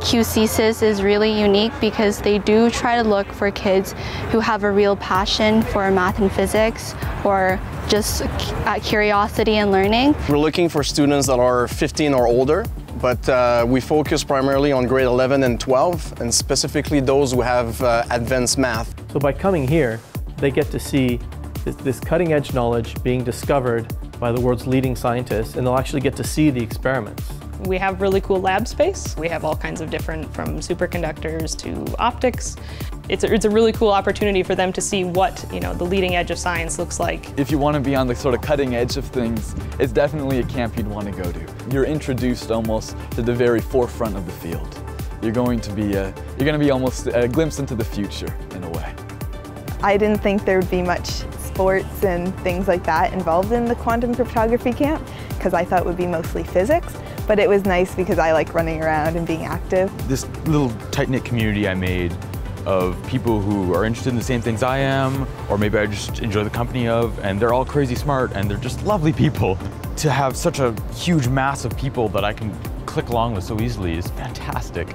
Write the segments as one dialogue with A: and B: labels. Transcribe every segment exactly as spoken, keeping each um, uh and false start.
A: Q C S Y S is really unique because they do try to look for kids who have a real passion for math and physics, or just uh, curiosity and learning.
B: We're looking for students that are fifteen or older, but uh, we focus primarily on grade eleven and twelve, and specifically those who have uh, advanced math.
C: So by coming here, they get to see this, this cutting-edge knowledge being discovered by the world's leading scientists, and they'll actually get to see the experiments.
D: We have really cool lab space. We have all kinds of different, from superconductors to optics. It's a, it's a really cool opportunity for them to see what, you know, the leading edge of science looks like.
E: If you want to be on the sort of cutting edge of things, it's definitely a camp you'd want to go to. You're introduced almost to the very forefront of the field. You're going to be a, you're going to be almost a glimpse into the future in a way.
F: I didn't think there would be much sports and things like that involved in the quantum cryptography camp, because I thought it would be mostly physics. But it was nice because I like running around and being active.
G: This little tight-knit community I made of people who are interested in the same things I am, or maybe I just enjoy the company of, and they're all crazy smart and they're just lovely people. To have such a huge mass of people that I can click along with so easily is fantastic.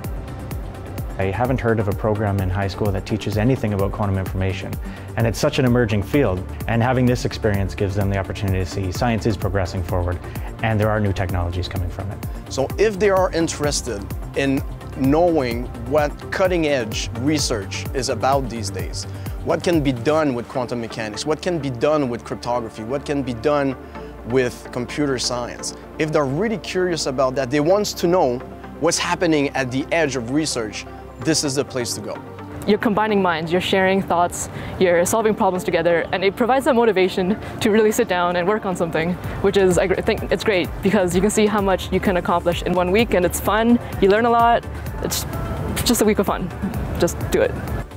H: I haven't heard of a program in high school that teaches anything about quantum information, and it's such an emerging field, and having this experience gives them the opportunity to see science is progressing forward and there are new technologies coming from it.
B: So if they are interested in knowing what cutting-edge research is about these days, what can be done with quantum mechanics, what can be done with cryptography, what can be done with computer science, if they're really curious about that, they want to know what's happening at the edge of research, this is the place to go.
I: You're combining minds, you're sharing thoughts, you're solving problems together, and it provides that motivation to really sit down and work on something, which is, I think it's great because you can see how much you can accomplish in one week, and it's fun, you learn a lot, it's just a week of fun. Just do it.